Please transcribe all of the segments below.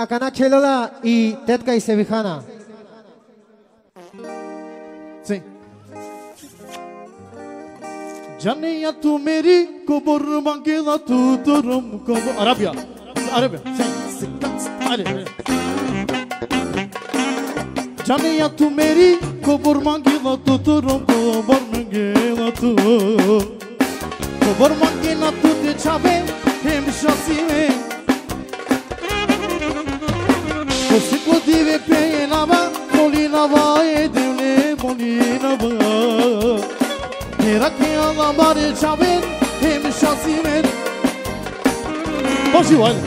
Akana Chelola y Tetka y Sevijana. Sí. Janiya tu meri kubur mangila tu turum kubur. Arabia. Sí. Janiya tu meri kubur mangila tu turum kubur mangila tu. Kubur mangila tu de chave hem shasime. Kosiklo dive peynava molinava edevle molinava. Merak yalamar çabin hem şasimen. Boşu var.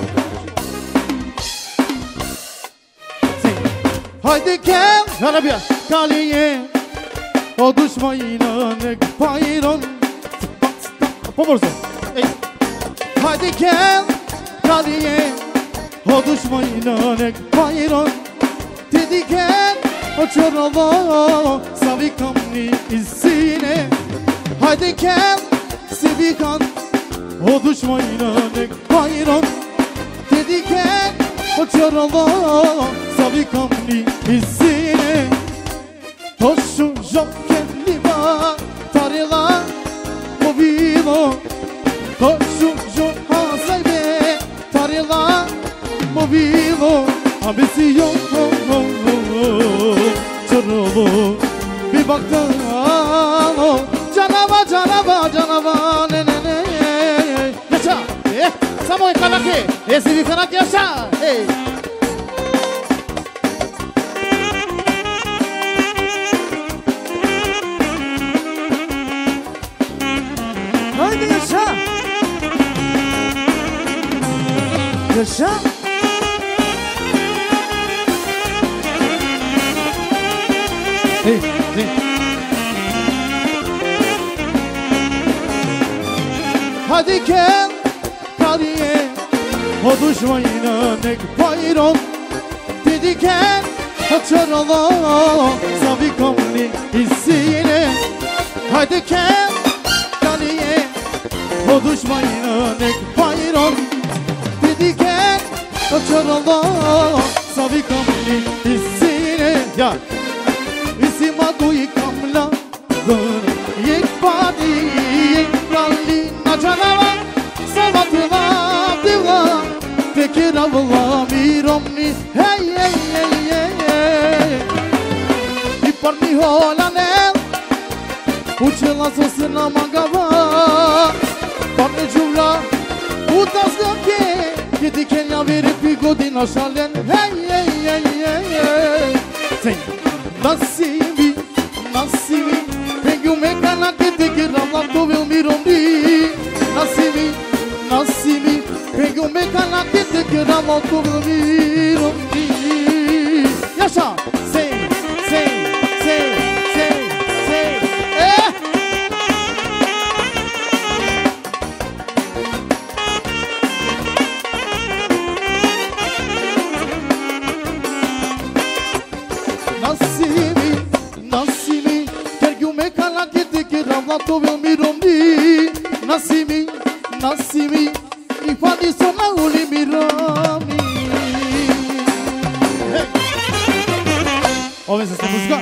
Haydi gel Arabia kaliye. O düşmayına ne payron. Pomorso. Haydi gel kaliye. O düşmayına ne payron. Dedi gel o çorala savikamni izine. Haydi gel Sevikan o düşmayına ne bayron. Dedi gel o çarala savikamni izine. Toşu jokken liba tarila movilo. Toşu jok hasaybe tarila movilo. Abisi yok çaralo bir baktım. Canava ne yaşa Samoy kalaki Esivi kanak yaşa Haydi yaşa. Yaşa. Hey. Hadi gel kariye o düşmayına ne bayron. Dedi gel açarala savikamni izine. Hadi gel kariye o düşmayına ne bayron. Dedi gel açarala savikamni izine. Ya isima duy kamla dur yek badi yek ralli. Canava, savatla, divla, tekiravla, miromni, hey. I parmi holanel, učila sosna magava, parne juvla, utas gake, kiti Kenya veri pigodina shalen, hey. Say, nasimi, pengu mekana kiti kiravla, tovil miromni. Nasimi, pego me canatete que na moto viro. Yaşa, say. Nasimi, pego me canatete que na moto viro. Nasimi, ifadi sona uli mirami. Ouve essa música?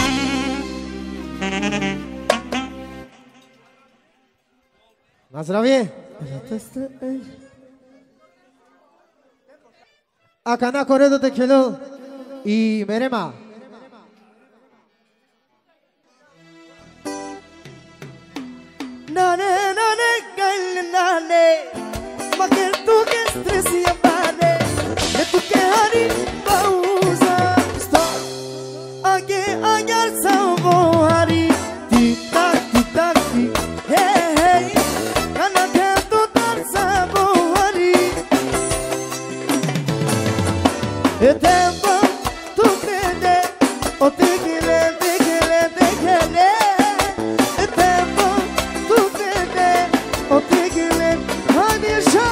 Na zdravie. Akana Corredo de Kelo y Merema. Nane nane mager tu que estresse e abade e tu que hari pausa stop age agar savo hari tik tak hey kana ke tu tar savo hari e tempo tu crede o te gele e tempo tu crede o te gele hadi yaşa.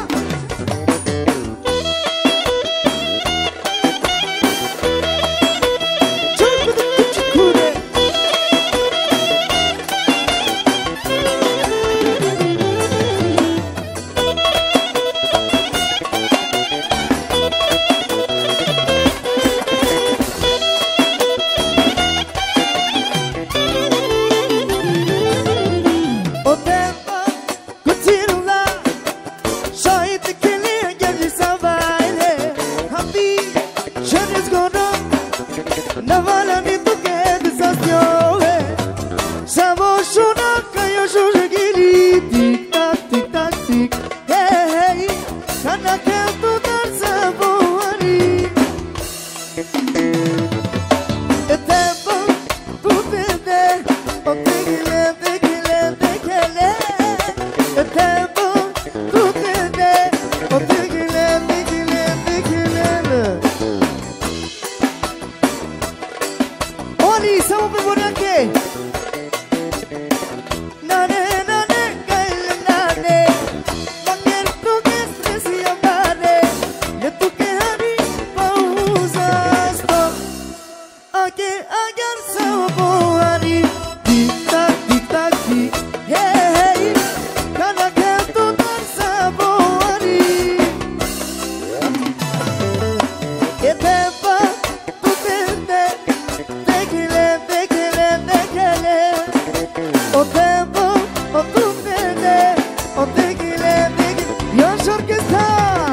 E tempo tu tende Dekele, dekele, dekele O tempo tu tende O dekele, dekele Yaş orkestra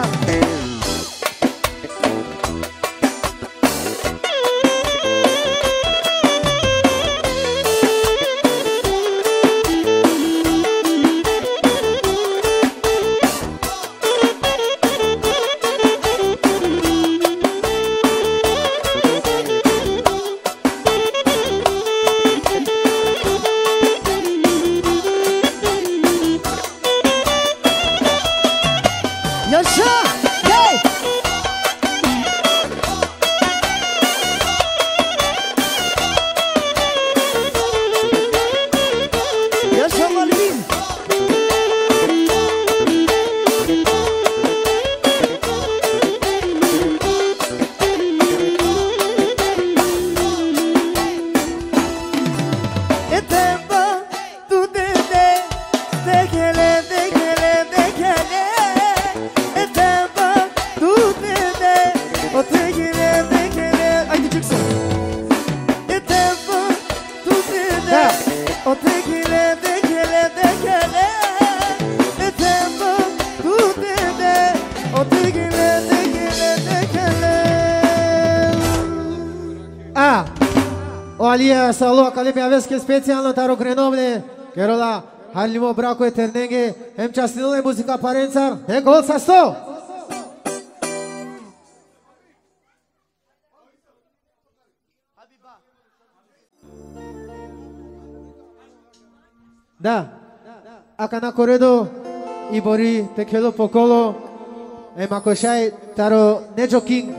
Yaşa! Hey! Yaşa Malvin! E tempo tu dede Dekele, dekele, dekele E tempo tu dede O tekele, dekele Haydi çıksın E tempo tu dede O tekele, dekele, dekele E tempo tu dede O tekele, dekele, dekele А, Алија Сало, кале пјавеске специјално Таро Греновле, Керола, Халимо Брако Етерненге, Хем частиноле музика Паренцар, гол са 100! Да, ака на коредо и бори текело поколо, макошај Таро Неджо Кинг.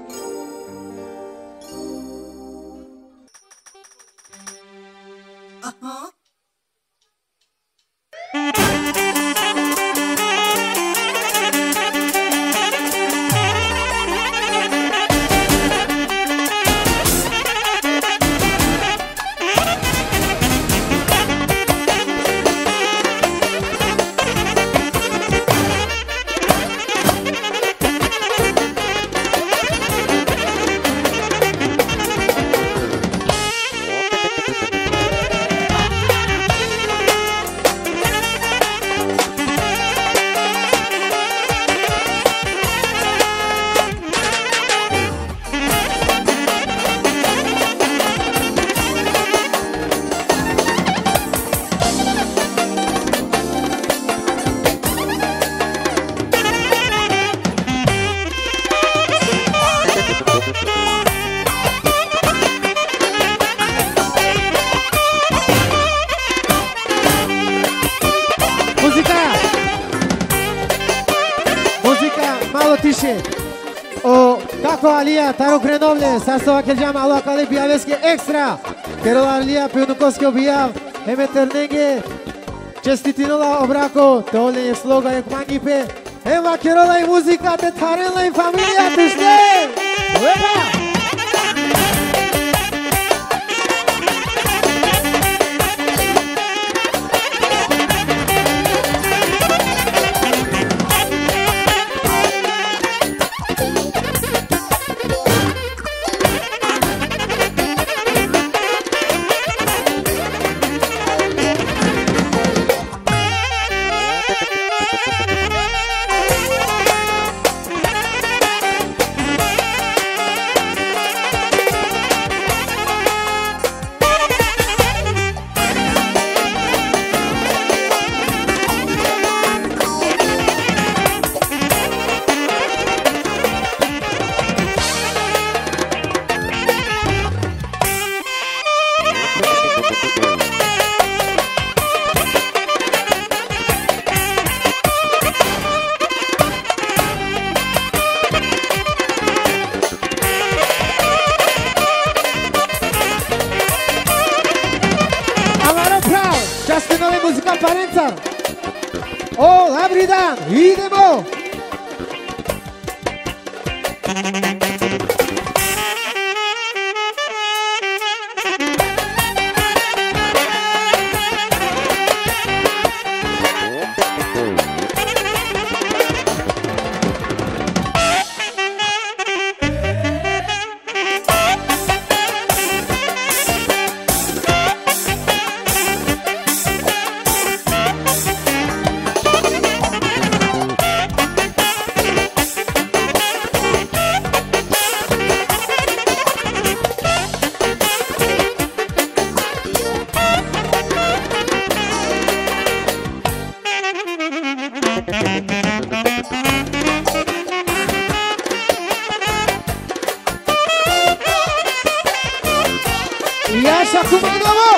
O kako Alija Таро Греновле састава келџам ала кале пјавеске екстра Керола Алија пјунуковски објав Еме Терненге честитинола обрако Теоле слога ек мангипе Ема Керола и музика те таренла и фамилија туште Уепа! Parențar! O, la Bridan! Idemo! Yasha Kumagnovo.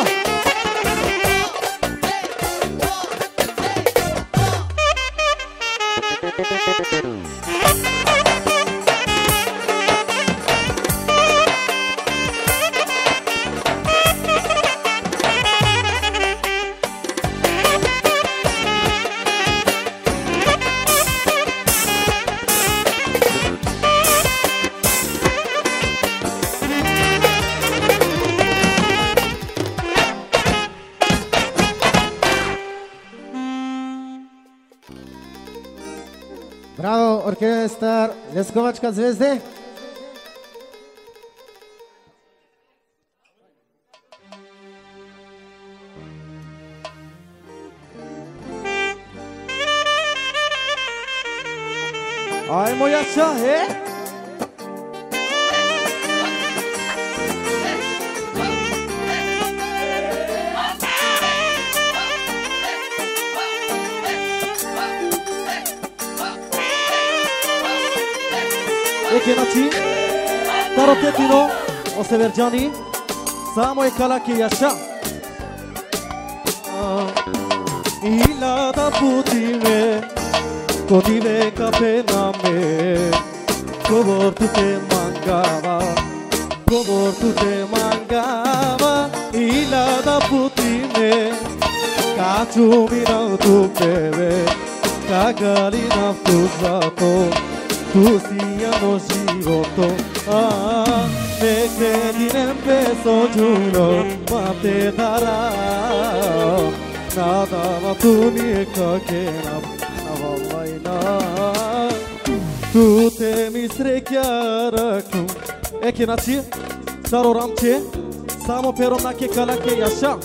Bravo, orkestar Ljeskovačka Zvezde. Ajmo jača, Eke nači, Taro Tetino, Oseverđani, samo je kalaki jaša. Ilada putive, kodive kapename, govor tu te mangava, ilada putime, kaču mi na tu bebe, kagali na tu zato. Tu siano životo, neke dinem beso giuro, ma te darà. Nada ma tu neka kena, navallajna. Tu te mi sreća raku. Eke nači, staro ramče, samo perom nake kalake jaša.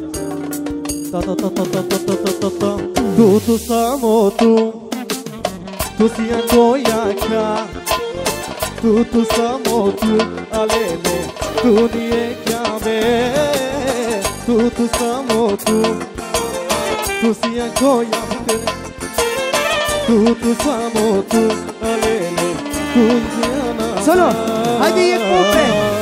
Ta. Tu samo tu. Tu si ankoyaka, tu samo tu, alele, tu nije kjave. Tu samo tu si ankoyaka, tu samo tu, alele, tu nije na. Solo, hajde je kupe.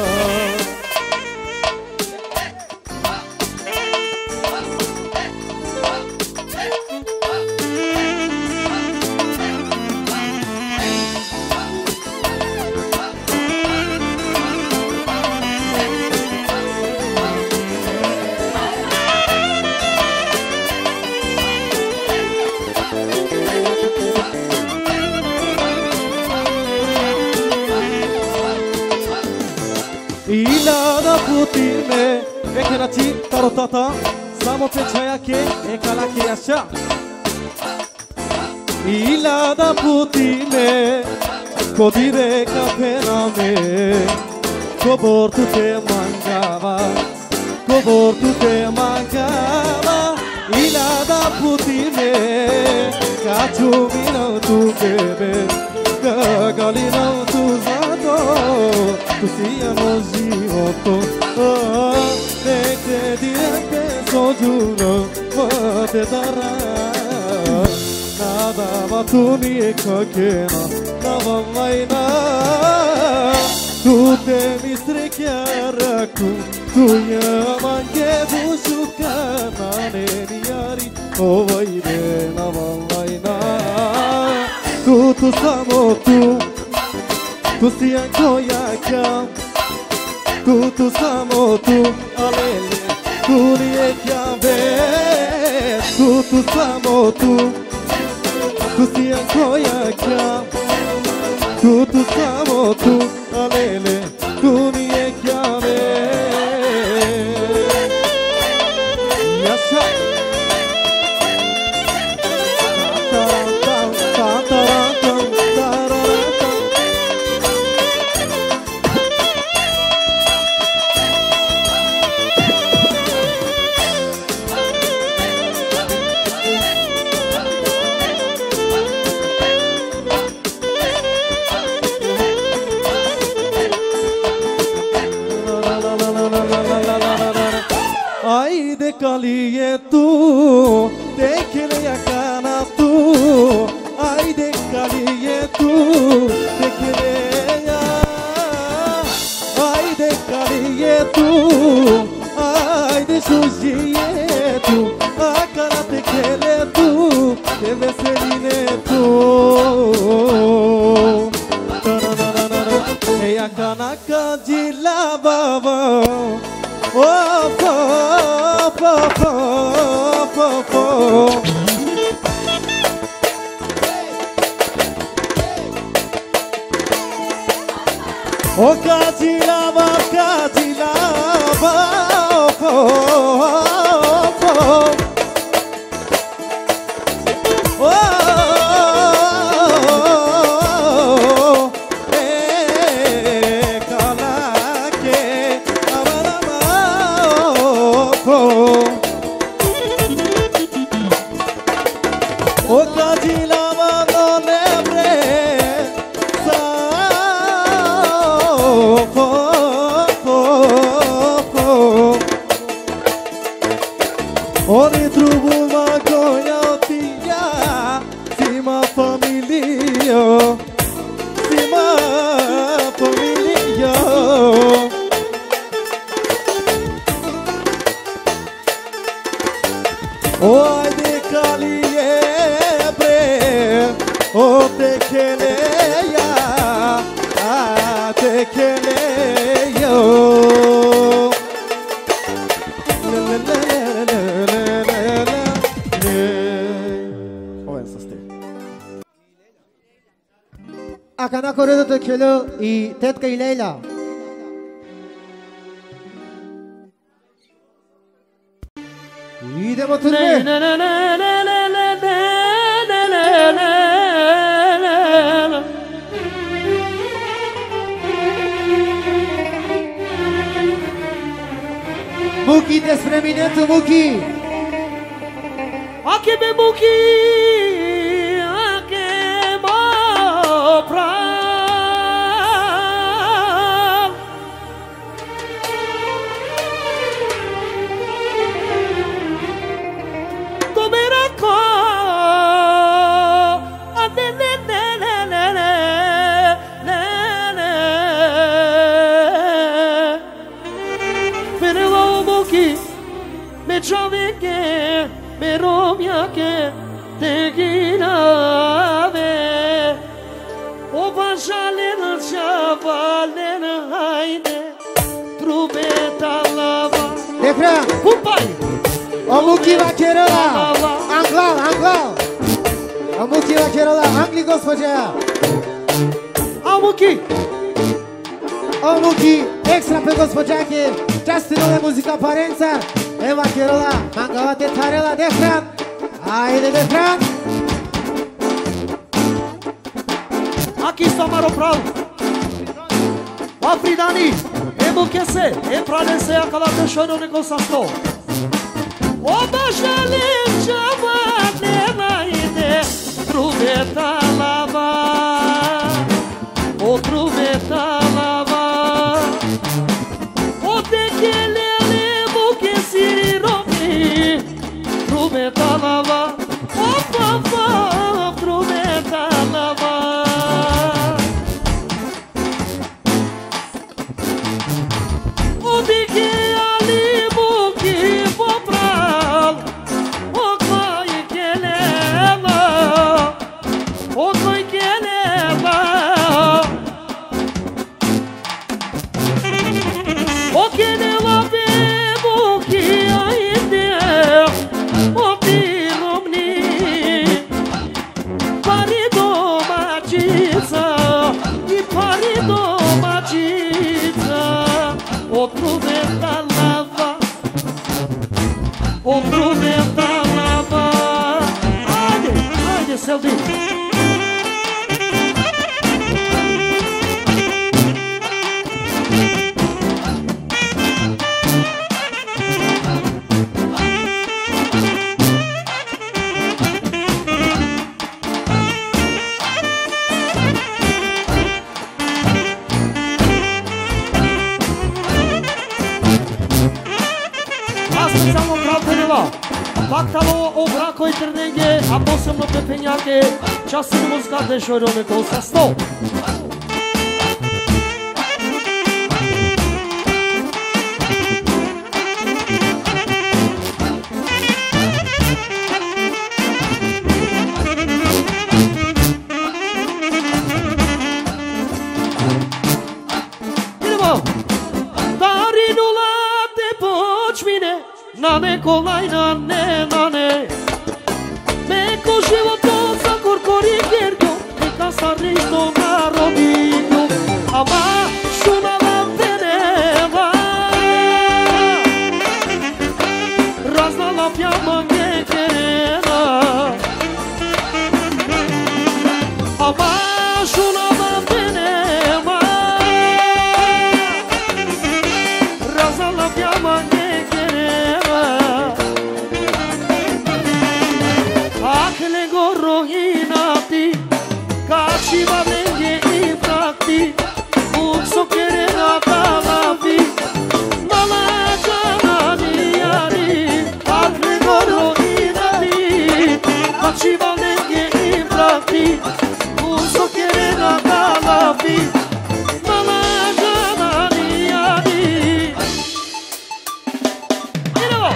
Ilada putime, eke nači, taro tata, samo pečajake, kalake jaša. Ilada putime, kodive kapename, govor tu te mangava, ilada putime, kaču mi na tu bebe, kagali na tu zato. Tu siano životo, neke dinem beso giuro, ma te darà. Nada ma tu neka kena, navallajna. Tu te mi sreća raku, tu jaman kebu šukana, neni jari, ovajde navallajna. Tu samo tu si ankoyaka, tu samo tu, alele, tu nije kjave. Tu samo tu si ankoyaka, tu samo tu, alele, tu nije kjave. Jaša. Ajde kali je tu, tekele jakana tu. Ajde kali je tu, tekele ja. Ajde kali je tu, sujietu, akana tekeletu, te veselinetu. Ei akana kajila baba, oh po po po po po. Oh kajilava, kajilava, oh, oh, oh, oh, kalake, amarama, oh, kajilava no nebre. Ori trubul magoia tia, sima familia, sima familia. Oi de caliebre, o te keleia, te keleia. Akana corredo te kelo I tetka I Leila. Idemo turbe. Muki despre mine tu Muki. Ake be Muki, ake mo pran. Tomera ko, ade ne ne ne ne ne ne. Pero Muki, me chove que. Pero mia che te ginave o vajale na chavale na haide trubeta lava Defra Pupai O Muki vaquerola Anglal, Anglal O Muki vaquerola Angli gospođa A Muki O Muki Extra pe gospođake Častinole muzika parenca Eva Kerola, mangava te tarela Defran Ajde Defran Aqui está Maro Prau Afridani Emo kese E pralese akalate shono negosasto O bajale chavane naide Truveta lava O truveta lava O tekele Trubeta lava, op, op, op, trubeta lava. O dike ali buki popral, o coi kelela, o coi kelela. O kelela be buki aide. O prometa lava Ajde, ajde Seldi Bactalo o braco e terneghe, a possono pepegnare, ciassi di muscate e sciorone con sasto. Nane kolaj, nane Meko životom za korkori gergo Neka sarito narodinju Ama šuna vam te nema Raznala fjama njekerena Ama šuna vam te nema Raznala fjama njekerena Akle goro inati Kači valenge i prakti Ukso kerena talavi Mala jana nijari Akle goro inati Kači valenge i prakti Ukso kerena talavi Mala jana nijari Idemo!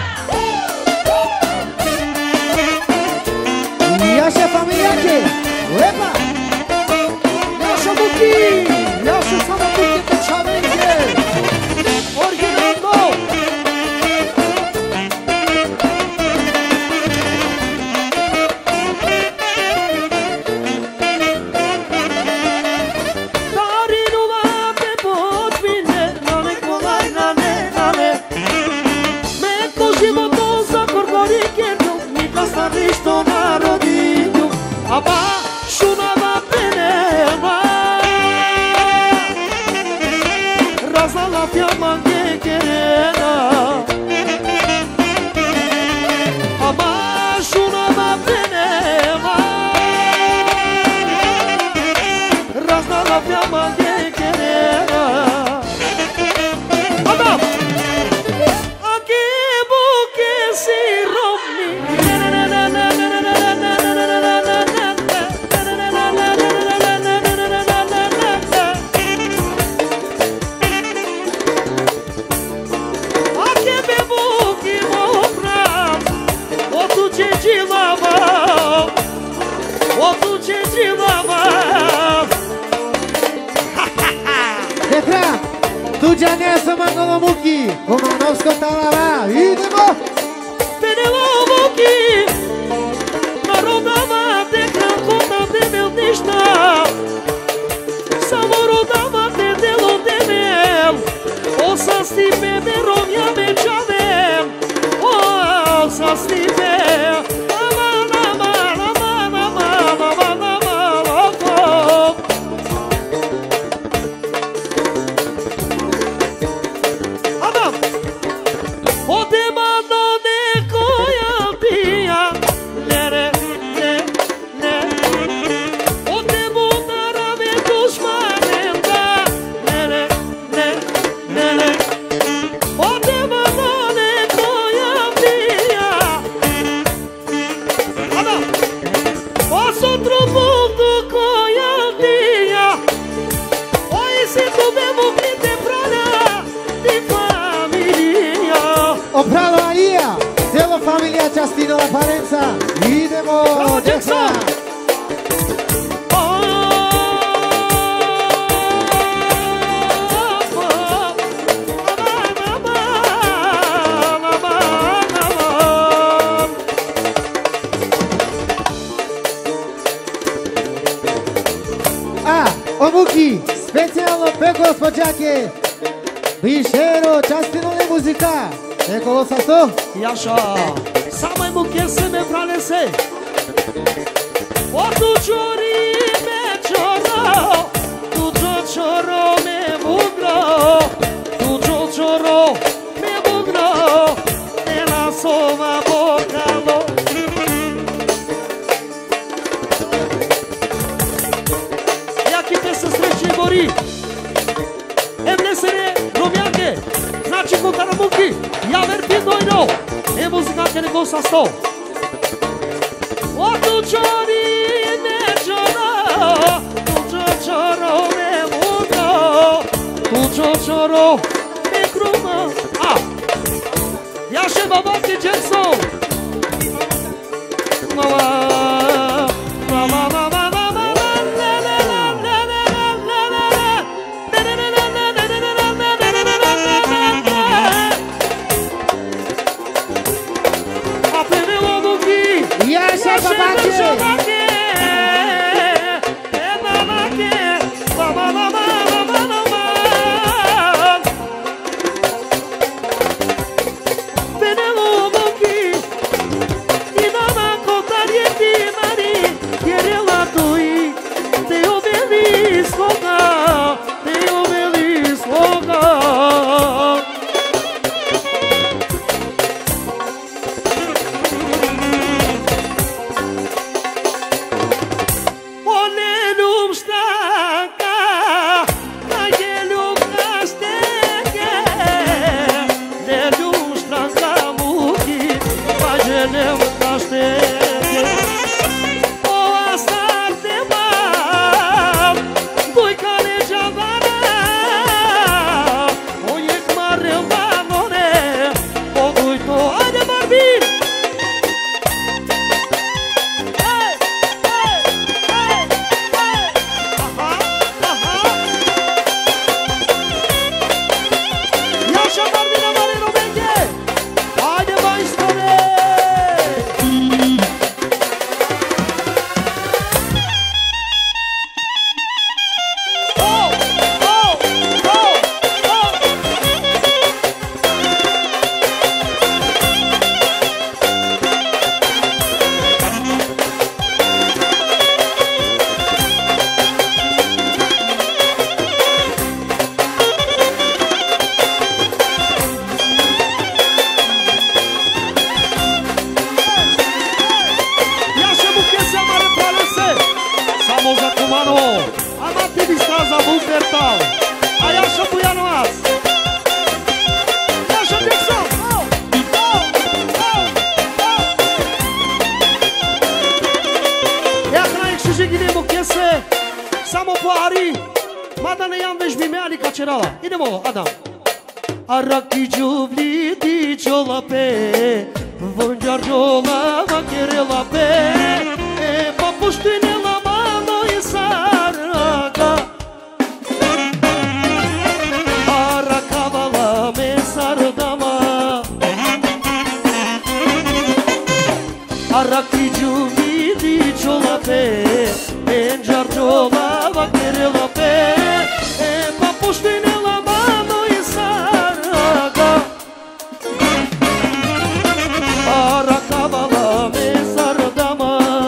Jaše familijake, lepa! Jaša Buki! Jaša samo Buki pečavenke! Originalno! Darinula te počvine, nane kolaj, nane Meko životom za korgori kerno, nika starišto narodinju Aba šuna vam te nema Raznala fjama njekerena Aba šuna vam te nema Raznala fjama njekerena Adam! Ake buke si romni Ake be buki mokram Otu ce džilavam Otu ce džilavam Petra, tu džane sa Mangolo Muki, Kumanovsko talava, idemo! Penelo buki Narodava te krankota te meu ništa Samo rodava te delo de meu O sa stipe me romja me čavem O sa stipe Aman, aman, aman, aman, aman, aman, aman Adam! Ode manda nekoja pija Nere, ne Ode budara me dušmanem da Nere, ne Ode manda nekoja pija Adam! O sotro mundo koja pija Oi se tu bevo grite prana Di familija Opralo Alija, cijelo familija Častinova parenca, idemo, Bravo, djeca! Jackson! A, o Muki, specijalno pe gospođake, Bišero, Častinove muzika, nekolo sa sto? Jaša, samaj mu kese me pranese O tu čori me čoro Tu čoro me bugro Tu čoro me bugro Ne nasova bokalo Jaki te se sreći bori Evnesene romjake Znači kutara muki Ja verpi dojno E muzika ke nego sa sto O tu čori me čoro Tu čoro me bugro Tu čoro me kruma A Jaše babaki Jackson Mama Mama Mama Monica Cerala. Idemo, Adam. Araki giuvli di ciolape, Vongiargiola vacherela pe, Papuștine la mano i saraga. Aracavala me sardama. Araki giuvli di ciolape, Vongiargiola vacherela pe, Papuștine la mano i saraga. Aracavala me sardama.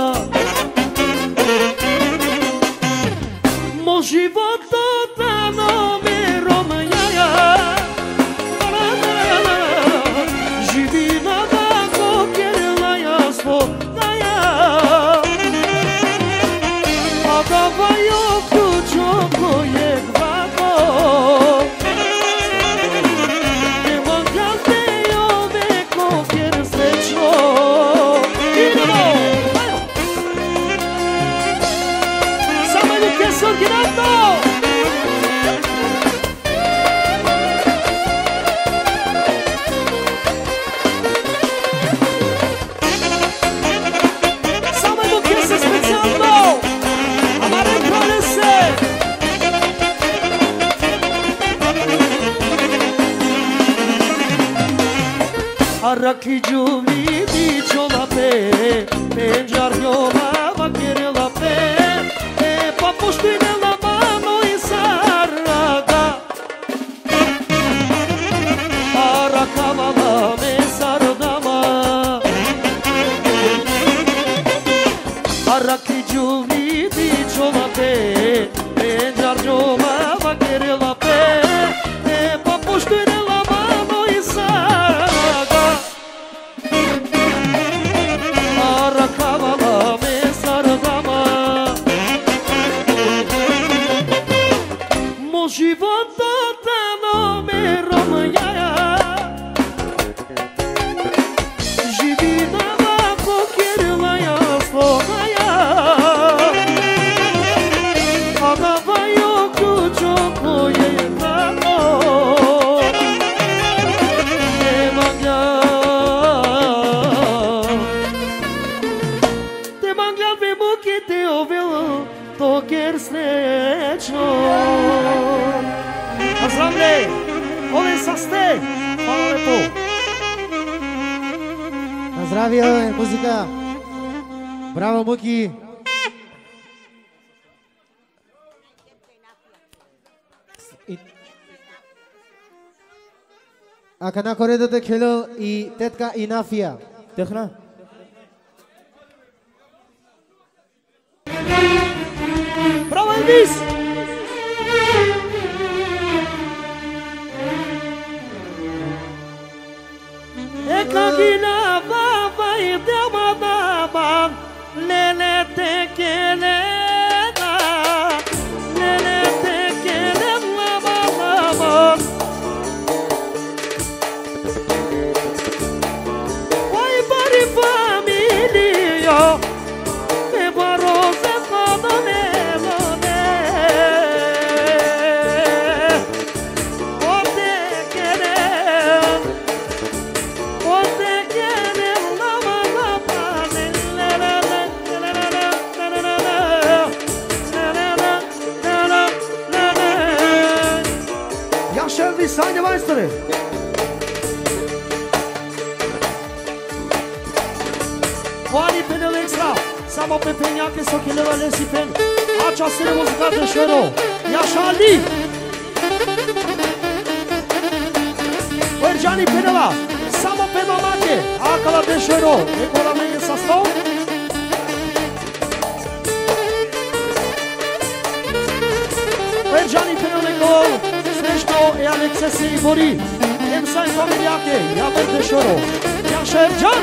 Mo životo dano me România. Živi na tako kjerila jasno daja. A davajo ključo kojeg vako. Araki giuvli di ciolape, Pengiargiola vacherela pe, Papuștine la mano i saraga. Aracavala me sardama. Araki giuvli di ciolape, Pengiargiola vacherela pe, Papuștine la mano i saraga. Aracavala me sardama. Mo života dano me România. Živi na vako kjerila jasno daja. A davajo ključo koje je tako. Te mangljal ve muke te ovelo, to kjer srećno. A zdravlje, ovdje sa ste, hvala lepo. Na zdravie, ove, muzika. Bravo, Muki. Ако на коредото Khelo и тетка Инафия. Техна? Bravo Elvis! Ekagina baba i dama dama, lele tekele da, lele tekele mama mama. Oi bari familia, me barose padone lone. O tekele. Elvis, hajde majstore! Vani penel extra, samo pe penjake so kilevale si pen. Acea sere muzica de șero, Iașa Ali! Vergiani penela, samo pe mamake, acala de șero, ecola mene sa stau. Vergiani penele gol, Snežko e Alexe se Ibori, Emsa i familijake, Jaber de șero, Iașa Ergian!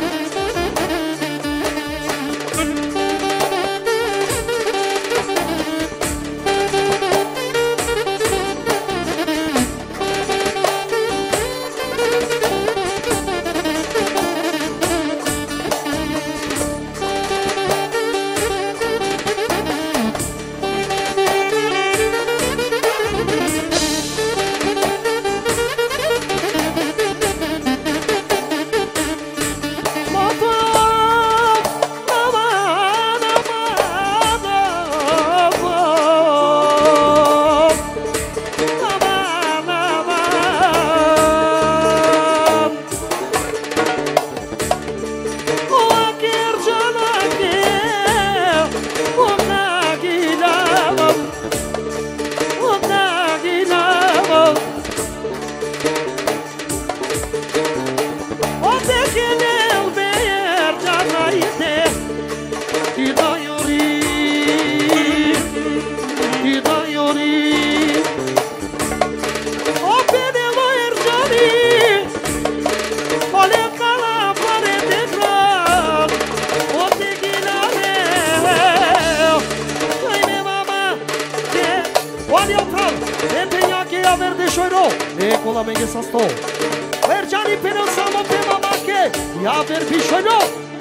ia verde șoiro, Nicola Menghe să sto. Vergeani pe neu samo pe mamache, ia verde șoiro.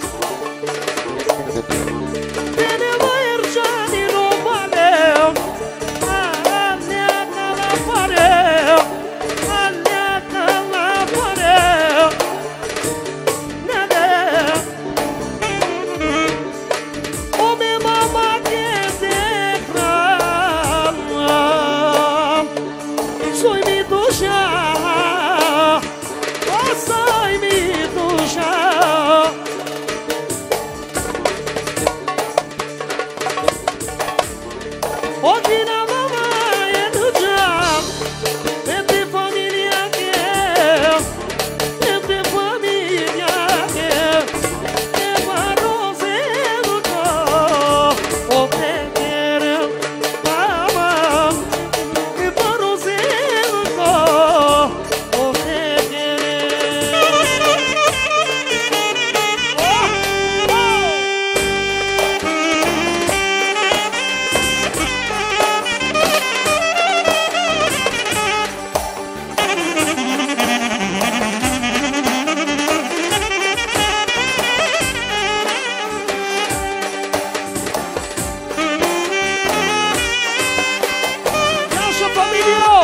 Bine vergeani romaneu, alea ca la pareu, alea ca la pareu. Ome mamache de hran, soi mi dușa, asai mi dușa. Odina mama e duceam, pentru familia mea, pentru familia mea, e marozelul tău, o te cherem, mama, e marozelul tău, o te cherem. Naša familijo!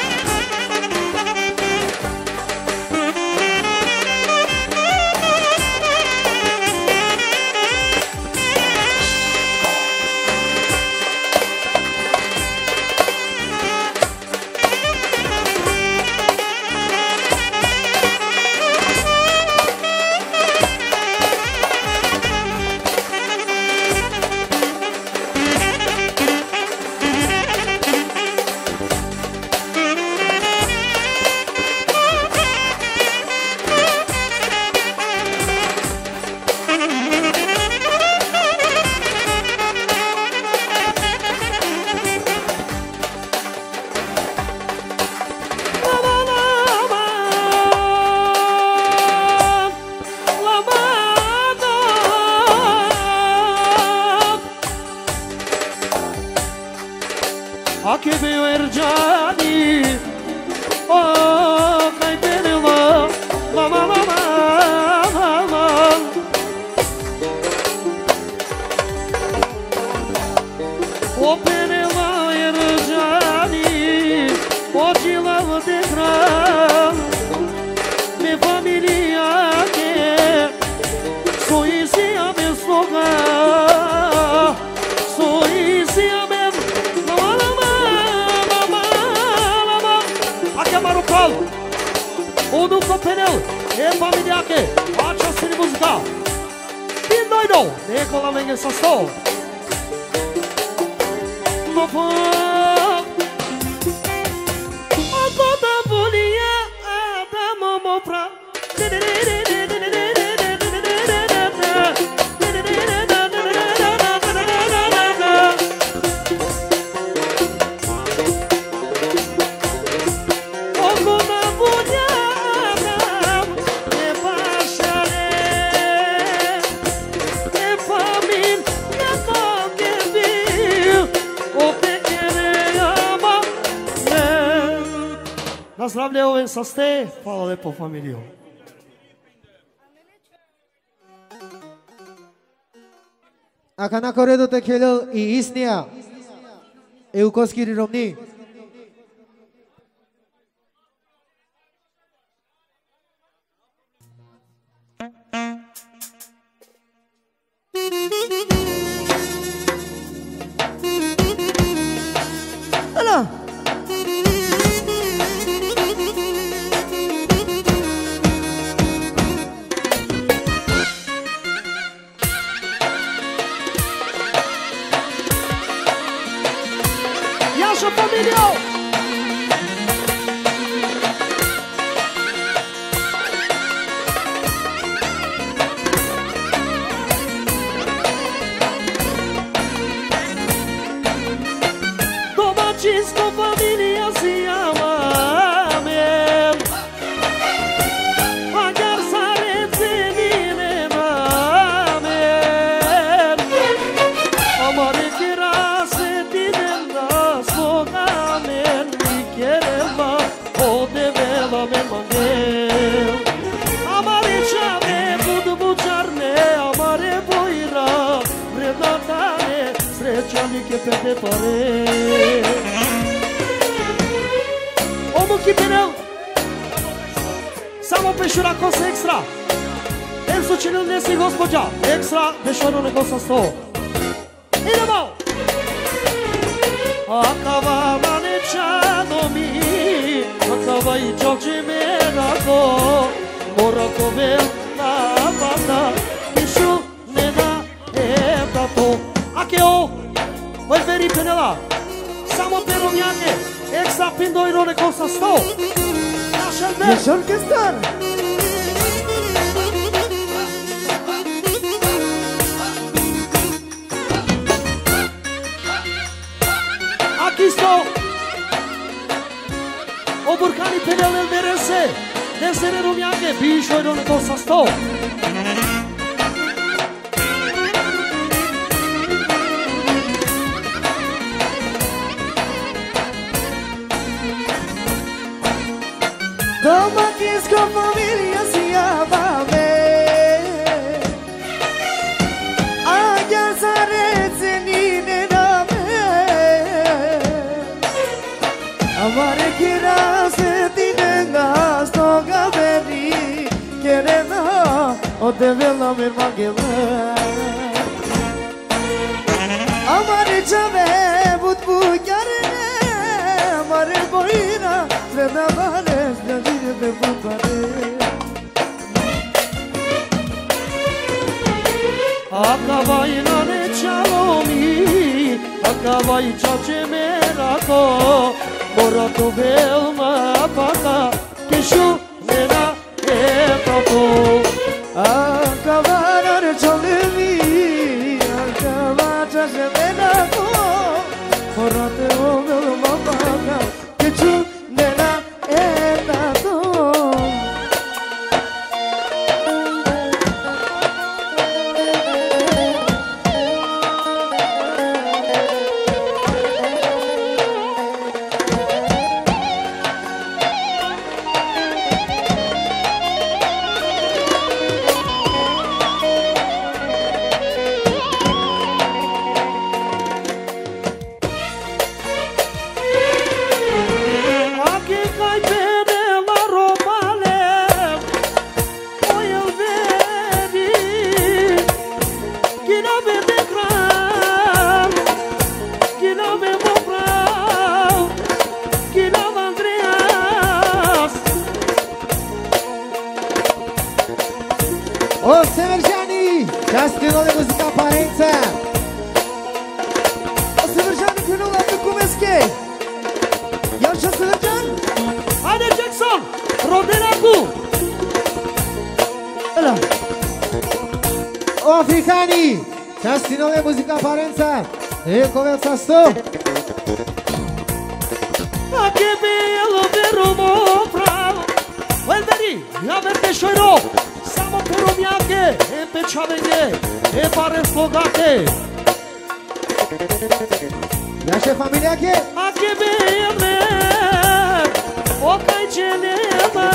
Ake beyo erjani, oh kai teneva, mama mama mama. O peneva erjani, o jilav dekran, me familia ke, soisi ame sloga, soisi ame. Unul copenel, e familia che, această muzica. Din noi nou, Nicola Menghe să sto. Nu pot. Acota volia, adamă mopra. Zdravlje ove sa ste, hvala lepo familijo. Ако на коредот е келел и Иснија, Еукоски ромни. Ала! Naša familija! te pare Omul Chipinel Samo pešura kosa ekstra El su činil nesi gospođa Ekstra pešoru ne kosa 100 Idemo Akava manečano mi Akava I čoče menako Morako vel na pata Kišu ne da etato Akeo Oj veri penela Samo perovnjake Ekstra pindojno ne kosa 100 Naš orkestar Isto Oburkani penele merese Nesere rumjake Bišoj do neko sa 100 Domaćinsko familija sjava me A ja za rece nine na Amare kira se dine nas toga veri Kerena o devela mir magela Amare chave but bu yarene Amare boira sveda vare sveda de bupare Akavai na ne čalomi Akavai čače merako Morako velma pata Kišu ne da etato Akavarar çalemi Akavaca semenako Morate olma baka Kišu ne da etato O Severjani, castinul de muzică aparență. O Severjani până la Bucumesche. Iar și Severjan? Haide Jackson, Rodelacu Ăla. O Africani, castinul de muzică aparență. E comerța 100. A che bello verumo bravo Welveri, ja verte šojro Samo poromjake, e pečavenge, e pare slogake Naše familiake? A che belle, o kaj će nema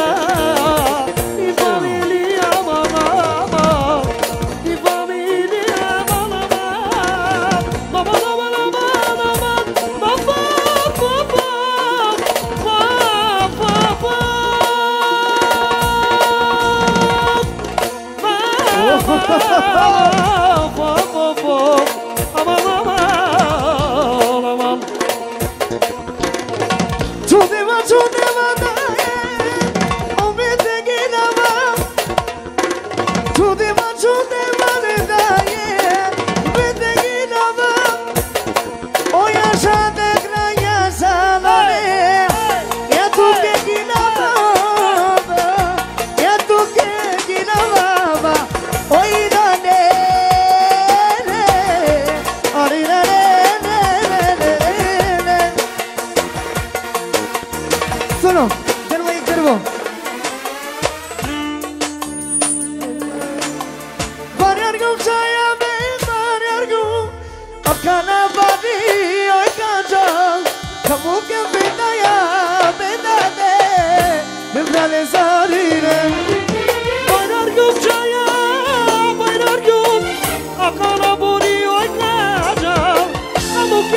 I familija mama, I familija mama Mama, mama, mama, mama, mama, Sono, te lo intervo. Variargum saya be variargum akana badi oi kaja kamu ke bedaya bedade bebrale sarire Variargum saya variargum akana badi oi kaja kamu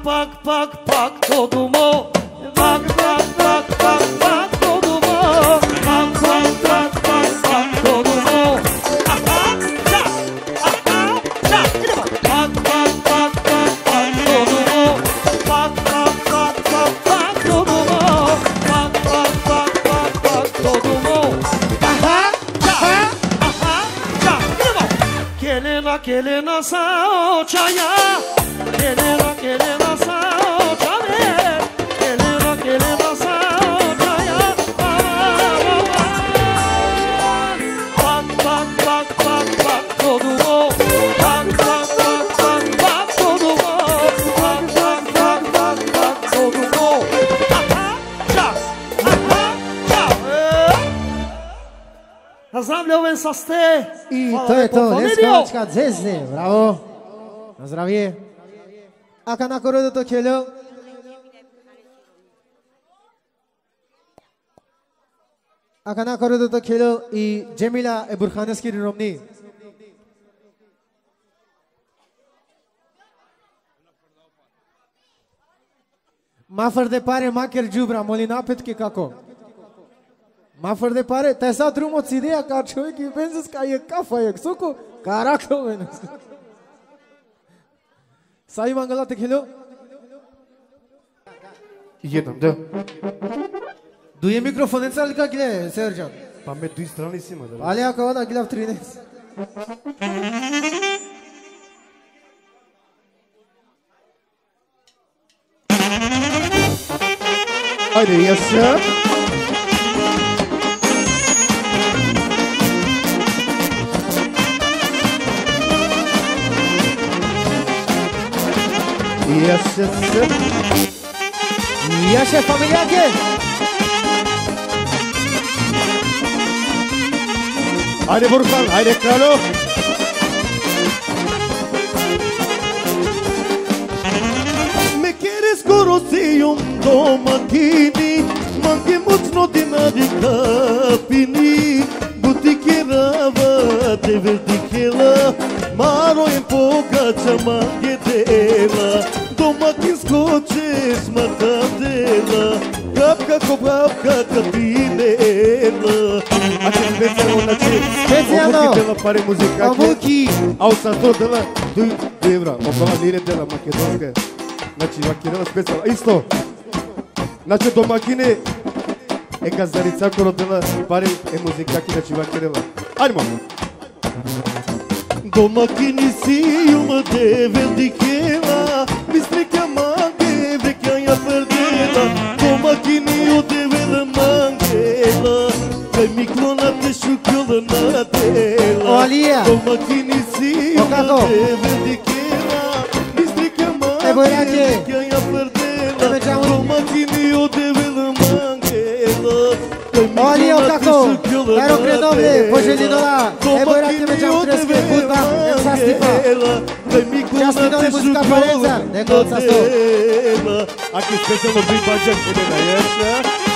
pac, pac, pac, todo mo. Pac, pac, pac, pac, pac, todo mo. Pac, pac, pac, pac, pac, todo mo. Aha, já, pac, pac, pac, pac, pac, todo mo. Pac, pac, pac, pac, pac, todo mo. Pac, pac, pac, pac, pac, todo mo. Aha, já, Kelena sao chaya. Kelena sao chame. Kelena sao chaya. Pac, pac, pac, pac, pac, todo mo. Pac, pac, pac, pac, pac, todo mo. Pac, pac, pac, pac, pac, todo mo. Aha, já. Pozdravljam sa ste. I to je to, dneska mačka dzezne, bravo. Na zdravie. Aka na korodu to kelo. Aka na korodu to kelo i Cemila Eburkhaneski Romni. Mafăr de pare macher jubra, molina petke kako. Mafăr de pare, te sa drumul ți ideea ca човек и бензис ca e kafa e suku, caracă venesc. Sai mangala te khelo. Едам, да. Дуе микрофон цел как гле, Сержан. Паме дуи страни си има, да. Алия кава да глав 13. Haydi yaşa. Yaşasın. Yaşa familia gel. Haydi Burkan, haydi Kralo. Me quieres corosium domatini, mangi mucno dinari kapini, butikirava deverdikela, maro em pogača mangedela, domatinsko česma kadela, kapka ko kapka kapinela. Aquele special na tia. Special não. Dela para música. Amuki. Ao santo dela do Debra, o palavra dela makedonska. Znači makina special. Isto. Znači domakine e gazdarica korodela pare e muzika ki znači makirela. Ajmo. Domakini si uma devendikela, mistrika mange vekanja perdela. Domakini o devela mangela. Ai mi clona te șucălă natela. Olia. Domakini si uma devendikela, mistrika mange vekanja perdela. Domakini o devela mangela. Olia o kako. Daro Grenoble, poželjino la. Evo je rake me čam treske hudba, nem sa stipa. Častino ne muzika parenca, nego od sa sto. Aki specijalno bi bađak ide na ješa.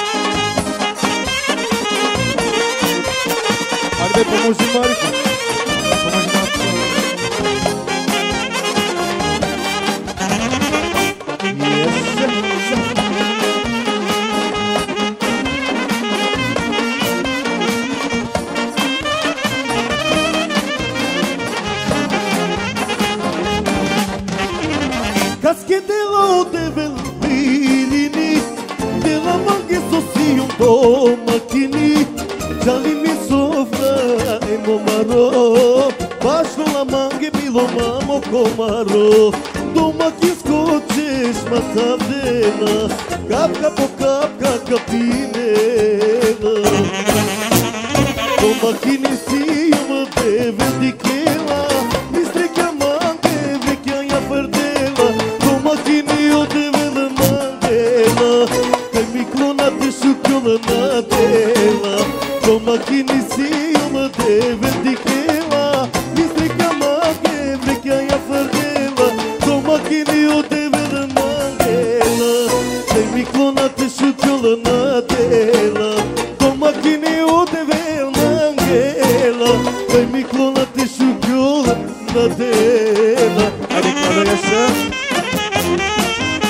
Ajde pomoži Mariku. Pomoži Mariku. Casque dela o devel pilini, dela mangue socium domakini, jalini sofra e momaro, baixo la mangue milo mamo comaro, domakinsko češma kadela, kapka po kapka kapinela. Domakini si uma devendikela, mistrika mangue vekanja perdela. Domakini o devela mangela, kaj mi klona te šucălă natela. Domakini si uma devendikela, mistrika mange vekanja perdela. Domakini o devela mangela, kaj mi klona te šucălă natela. Domakini o devela mangela, kaj mi klona te šucălă natela. Ajde, kada yaşa.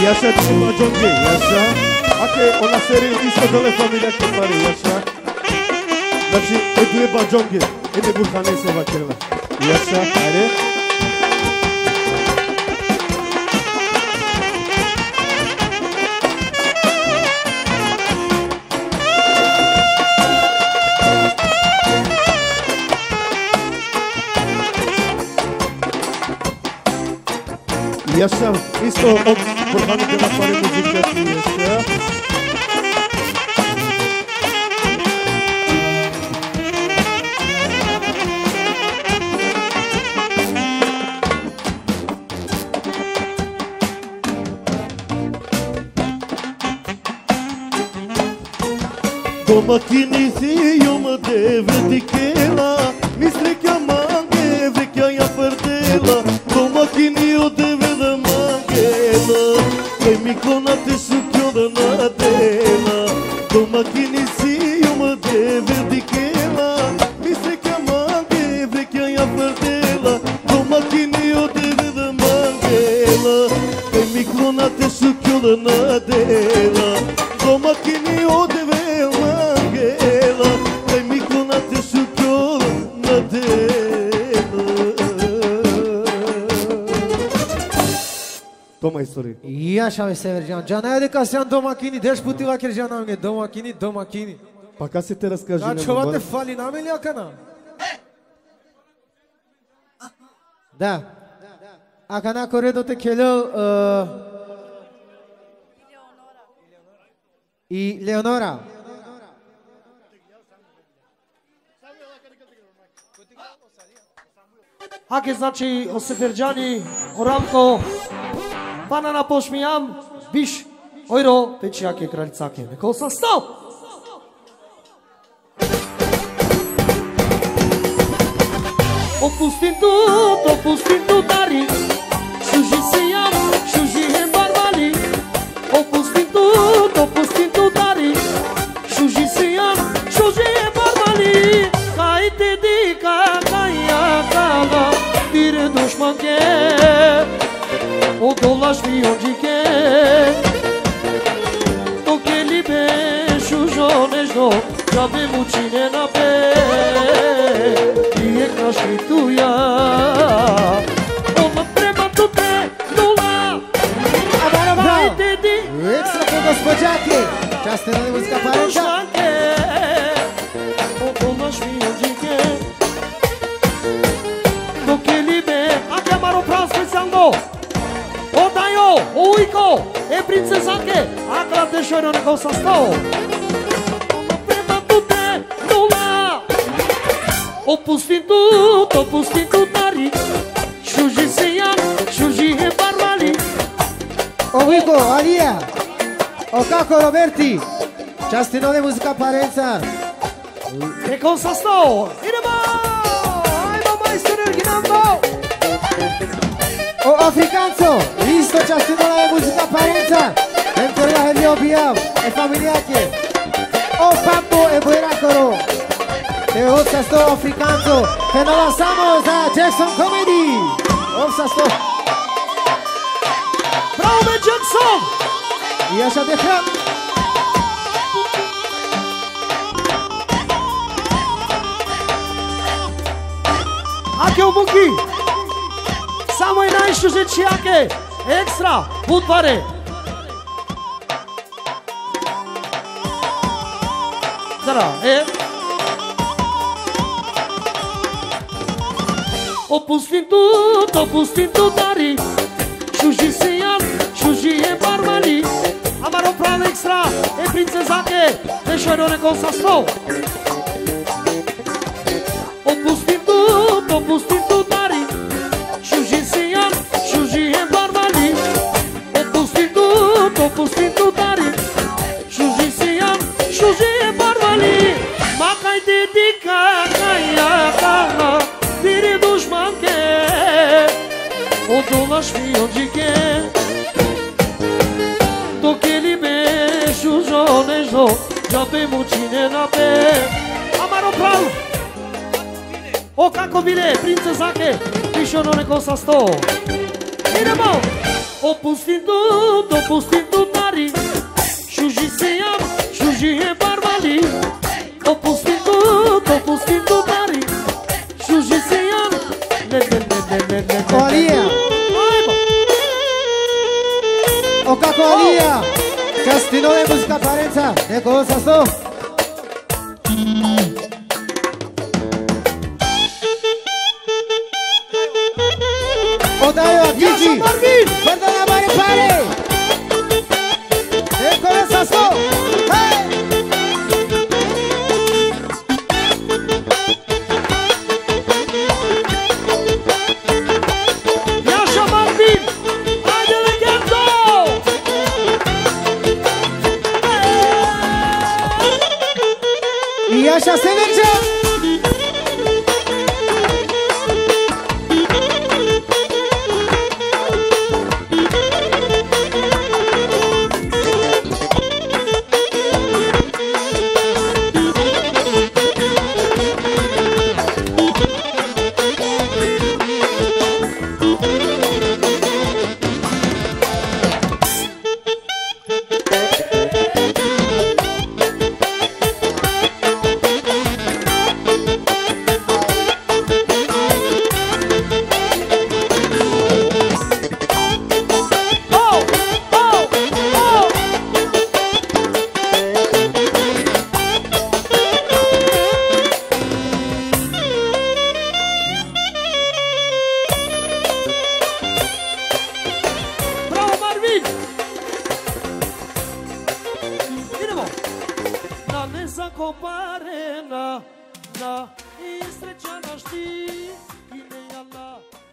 E așa de Bajonge, e așa. Anche una serie di disco delle famiglie che pare, e așa. Znači, e due Bajonge, e de Burhanese va kjela. E așa, ajde. E așa, isto od Burhanike va pare muzika ti, e așa. Domaćinici joma devetikela, misle kja mange vekja ja perdela. Domaćini od deveda mangela, kaj mi konate su kjoda nadela. Domaćinici joma devetikela, misle kja mange vekja ja perdela. Domaćini od deveda mangela, kaj mi konate su kjoda nadela. Domaćini od deveda Toma istorie. E așa mi se Severjan. Jana de Casian domakini, deci putiva ker jana nge domakini. Pa kad se te raskaži Da čovate fali nameli akana. Da. Akana corredo te kelo i Leonora. Hake znači o Severđani, o Ramko, Banana pošmijam, biš, ojro, peći jake kraljicake. Neko sam stao! Opustin tu dari, šuži se jam, šuži hem barbali. Opustin tu dari, šuži se jam, šuži hem barbali. Kaj te dika, kaj ja kaga, dire dušmanke. O dolaš mi onđike, dok je libe šužo nežno, žabe mučine na pe, lijek naš krituja, ona prema tu te nula. Dajte di, Extra pe gospodjaki, časte na muzika parenca. O dolaš mi onđike, dok je libe, a chiamaro pran specijalno. Odajo, ujko, princezanke, akla te šojno neko sam stao. Prema tu te nula. Opustin tu tari, šuži se jam, šuži he barbali. Ujko, Alija, o kako Roberti, časte na muzika parenca. Neko sam stao, idemo, ajmo majstore, ginamo. O Africanzo, isto ciascuno la musica parenza, pentru la Helio Biam, e familiake. O Papo e Bueracoro, te opsa sto Africanzo, que no lanzamos a Jackson Comedy. Opsa sto. Bravo Jackson! Y așa de hram. Ake u Buki! Samo je najšuže čijake, ekstra, budvare. Zara, Opustin tu dari, šuži se jam, šuži je barbali. Amaro plan ekstra, princezake, te šojno neko sa sto. Opustin tu dari, šuži se jam, šuži je barbali. Opustin tu dari, šuži se jam, šuži je barbali. Makaj dedika, kaj jaka, dire dušmanke, odolaš mi onđike. Dok je libe šužo nežno, žabe mučine na pe. Amaro prav! O kako bile, princezake, piše ono neko sa sto. Idemo! Opustindu tari Shuji sejam, shuji e barbali Opustindu tari Shuji sejam Alia O kako Alia Castino de música parenza De cosas no Odaio a Gigi Perdona mare pare De cosas no Yasha Marvin Haidele Ghetto E Yasha Severca compare na, na, istreća na šti, i ne jala.